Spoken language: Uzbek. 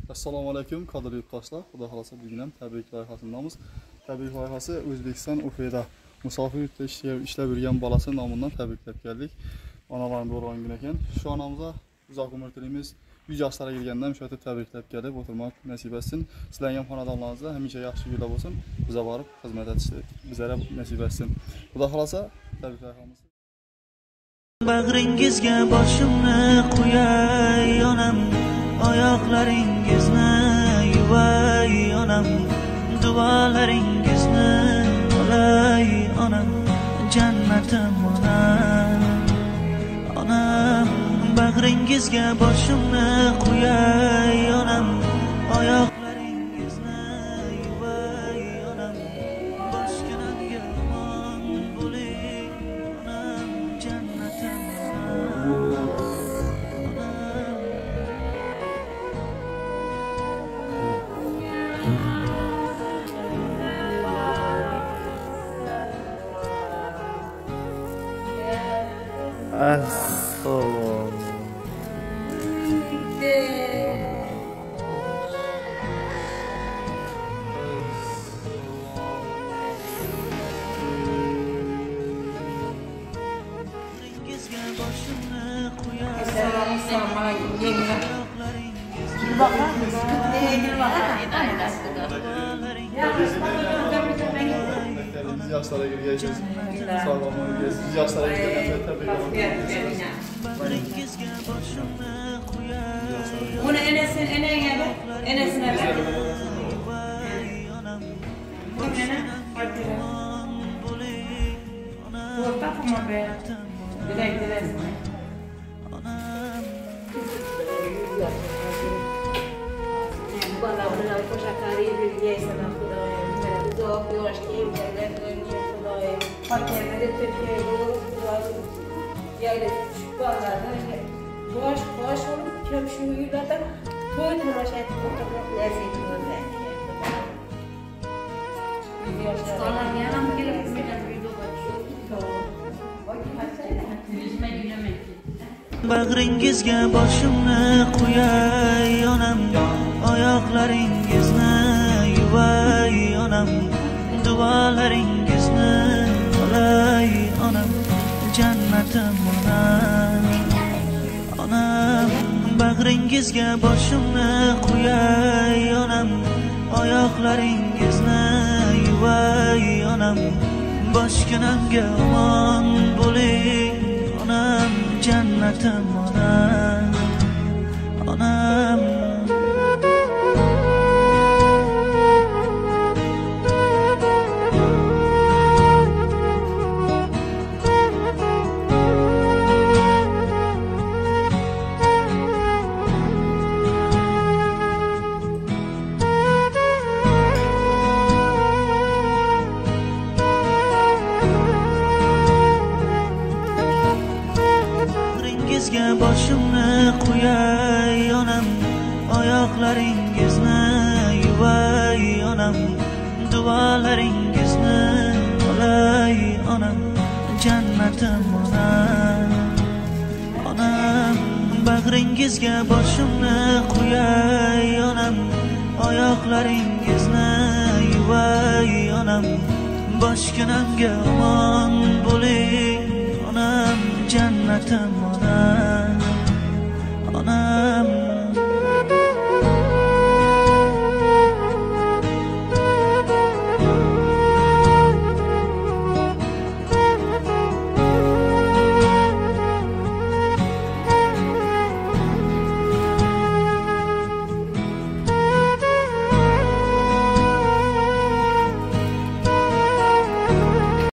Assalomu alaykum, qadrli yurtdoshlar. Xudo xolasa bugun ham tabrik loyihasindamiz. Tabrik loyihasi O'zbekiston Ufeda musofir yurtda ishlab yurgan bolasi nomidan tabriklab keldik. Onalarimiz bo'lgan kun ekan. Shu onamizga uzoq umr tilaymiz. 100 yoshlarga kirgandan shu yerda tabriklab keldik. O'tirmoq nasib etsin. Sizlarga ham xonadonlaringizda hamisha yaxshi yo'lda bo'lsin. Bizga borib xizmat etishni bizlarga nasib etsin. Xudo xolasa tabrik loyihamiz. Bag'ringizga boshimni qo'yay onam, oyoqlaringizni yuvay onam, duolaringizni olay onam, jannatim onam. Onam, bag'ringizga boshimni qo'yay onam, oyoqlaringizni yuvay onam, boshginamga omon bo'ling onam, jannatim onam. Yaşlara gireceğiz. Sağlamlığa gireceğiz. Yaşlara gireceğiz. Bunu enesine ver. Enesine ver. Orta kuma be. Direkt. Quando a coxa caribe e essa na fura eu acho que eu pode ter e aí quando boş kömşüyü de koyun maşet fotoğraf lezzetli olacak. Sonra yanım gelip video Bag'ringizga boshimni qo'yay onam, oyoqlaringizni yuvay onam, duolaringizni olay onam, jannatim onam. Onam, bag'ringizga boshimni qo'yay onam, oyoqlaringizni yuvay onam, boshginamga omon bo'ling onam, jannatim onam. Onam. Bag'ringizga boshimni qo'yay onam, oyoqlaringizni yuvay onam, duolaringizni olay onam, jannatim onam. Onam, bag'ringizga boshimni qo'yay onam, oyoqlaringizni yuvay onam, boshginamga omon bo'ling onam, jannatim onam.